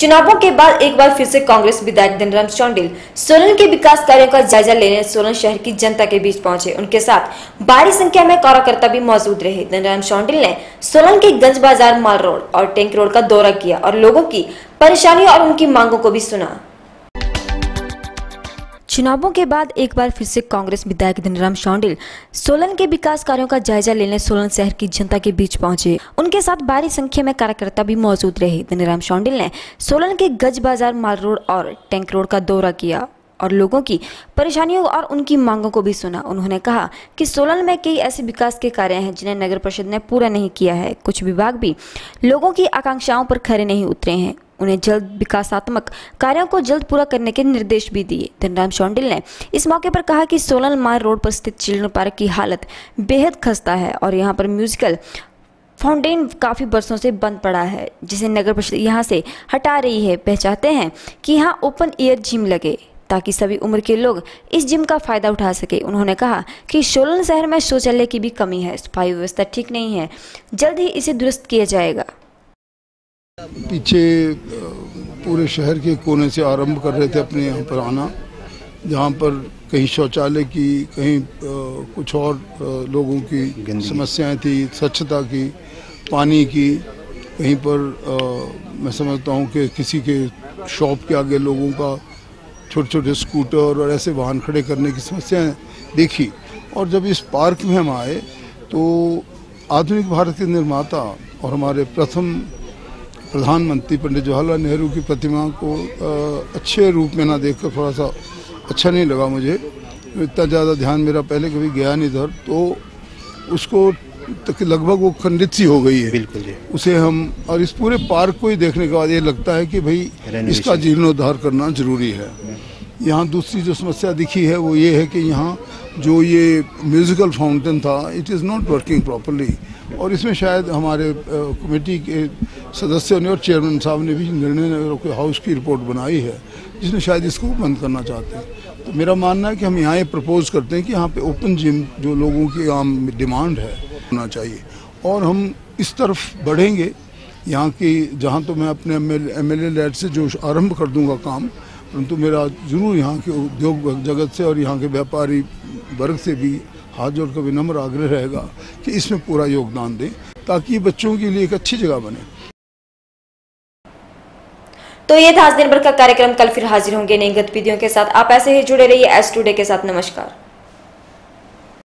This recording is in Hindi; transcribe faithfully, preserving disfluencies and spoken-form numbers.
चुनावों के बाद एक बार फिर से कांग्रेस विधायक धनीराम शांडिल सोलन के विकास कार्यों का जायजा लेने सोलन शहर की जनता के बीच पहुंचे। उनके साथ बड़ी संख्या में कार्यकर्ता भी मौजूद रहे। धनीराम शांडिल ने सोलन के गंज बाजार माल रोड और टैंक रोड का दौरा किया और लोगों की परेशानियों और उनकी मांगों को भी सुना। चुनावों के बाद एक बार फिर से कांग्रेस विधायक धनीराम शांडिल सोलन के विकास कार्यों का जायजा लेने सोलन शहर की जनता के बीच पहुंचे। उनके साथ भारी संख्या में कार्यकर्ता भी मौजूद रहे। धनीराम शांडिल ने सोलन के गज बाजार माल रोड और टैंक रोड का दौरा किया और लोगों की परेशानियों और उनकी मांगों को भी सुना। उन्होंने कहा कि सोलन में कई ऐसे विकास के कार्य हैं जिन्हें नगर परिषद ने पूरा नहीं किया है। कुछ विभाग भी लोगों की आकांक्षाओं पर खरे नहीं उतरे हैं। उन्हें जल्द विकासात्मक कार्यों को जल्द पूरा करने के निर्देश भी दिए। धनीराम शांडिल ने इस मौके पर कहा कि सोलन माल रोड पर स्थित चिल्ड्रन पार्क की हालत बेहद खस्ता है और यहाँ पर म्यूजिकल फाउंटेन काफ़ी बरसों से बंद पड़ा है, जिसे नगर परिषद यहाँ से हटा रही है। वह चाहते हैं कि यहाँ ओपन एयर जिम लगे ताकि सभी उम्र के लोग इस जिम का फायदा उठा सके। उन्होंने कहा कि सोलन शहर में शौचालय की भी कमी है, सफाई व्यवस्था ठीक नहीं है, जल्द ही इसे दुरुस्त किया जाएगा। पीछे पूरे शहर के कोने से आरंभ कर रहे थे अपने यहाँ पर आना, जहाँ पर कहीं शौचालय की, कहीं कुछ और लोगों की समस्याएं थी, स्वच्छता की, पानी की, कहीं पर आ, मैं समझता हूँ कि किसी के शॉप के आगे लोगों का छोटे छोटे स्कूटर और ऐसे वाहन खड़े करने की समस्याएं देखी। और जब इस पार्क में हम आए तो आधुनिक भारत के निर्माता और हमारे प्रथम प्रधानमंत्री पंडित जवाहरलाल नेहरू की प्रतिमा को आ, अच्छे रूप में ना देखकर थोड़ा सा अच्छा नहीं लगा मुझे। इतना ज़्यादा ध्यान मेरा पहले कभी गया नहीं इधर, तो उसको तक लगभग वो खंडित सी हो गई है। बिल्कुल जी। उसे हम और इस पूरे पार्क को ही देखने के बाद ये लगता है कि भाई इसका जीर्णोद्धार करना जरूरी है। यहाँ दूसरी जो समस्या दिखी है वो ये है कि यहाँ जो ये म्यूजिकल फाउंटेन था, it is not working properly, और इसमें शायद हमारे कमेटी के सदस्यों ने और चेयरमैन साहब ने भी निर्णय हाउस की रिपोर्ट बनाई है जिसमें शायद इसको बंद करना चाहते हैं। तो मेरा मानना है कि हम यहाँ ये प्रपोज करते हैं कि यहाँ पे ओपन जिम जो लोगों की आम डिमांड है होना चाहिए, और हम इस तरफ बढ़ेंगे। यहाँ की जहाँ तो मैं अपने एम एल ए लैड से जो आरंभ कर दूँगा काम, परंतु मेरा जरूर यहाँ के उद्योग जगत से और यहाँ के व्यापारी वर्ग से भी हाथ जोड़ कर विनम्र आग्रह रहेगा कि इसमें पूरा योगदान दें ताकि बच्चों के लिए एक अच्छी जगह बने। तो ये था आज दिन भर का कार्यक्रम। कल फिर हाजिर होंगे नई गतिविधियों के साथ। आप ऐसे ही जुड़े रहिए एस टुडे के साथ। नमस्कार।